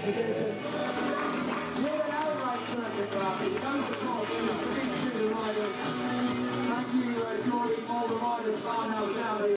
obligation. With an outright circuit rally, no support for each of the riders. Thank you, Geordie. All the riders are now down here.